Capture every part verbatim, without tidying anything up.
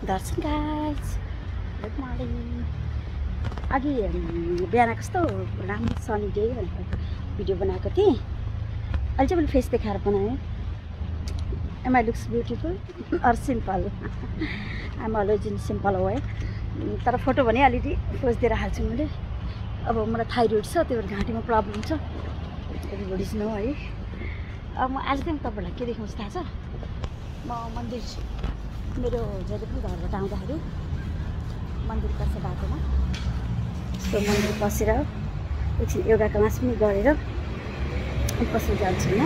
दर्शन guys good morning. अघि बिहान कस्तो राम्रो सनी डे भनेर भिडियो बनाएको थिएँ। अहिले चाहिँ मैले फेस देखाएर बनाएँ। Am I looks beautiful or simple? I am always in simple way. तर फोटो भने अलिअलि पोज दिएर हाल्छु मैले। अब मलाई थाइरोइड छ, त्यो भएर घाँटीमा प्रब्लम छ, एभ्रिबडी नो है। अब म आज चाहिँ तपाईँहरूलाई के देखाउँछु थाहा छ? म मन्दिर मेरो जहिले पनि घरबाट आउँदाखेरि मन्दिर पर्छ बाटोमा, सो मन्दिर पसेर एकछिन योगा क्लास पनि गरेर अनि पछि जान्छु म।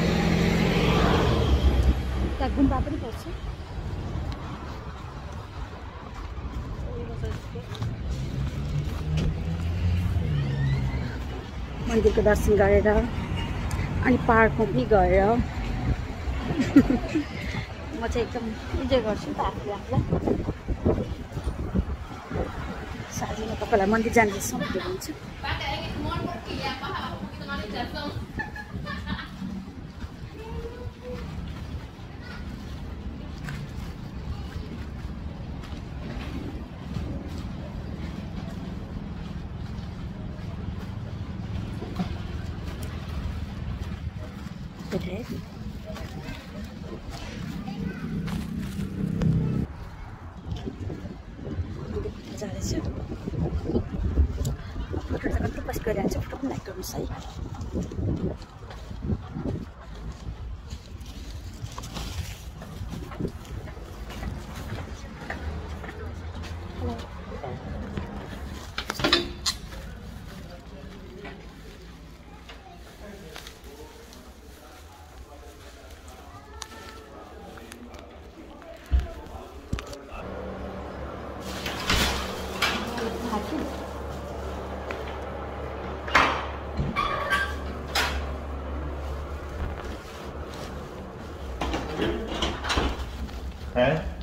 त्यहाँ गुम्बा पनि पर्छ, मन्दिरको दर्शन गरेर अनि पार्कमा पनि गएर म चाहिँ एकदम इन्जोय गर्छु त आफूले आफूलाई। साँझमा तपाईँलाई मन्दिर जाने सम्झेर हुन्छ। जाँदैछु फोटो त कत्रो पोस्ट गरिहाल्छु, फोटो पनि लाइक गर्नुहोस् है। Hả?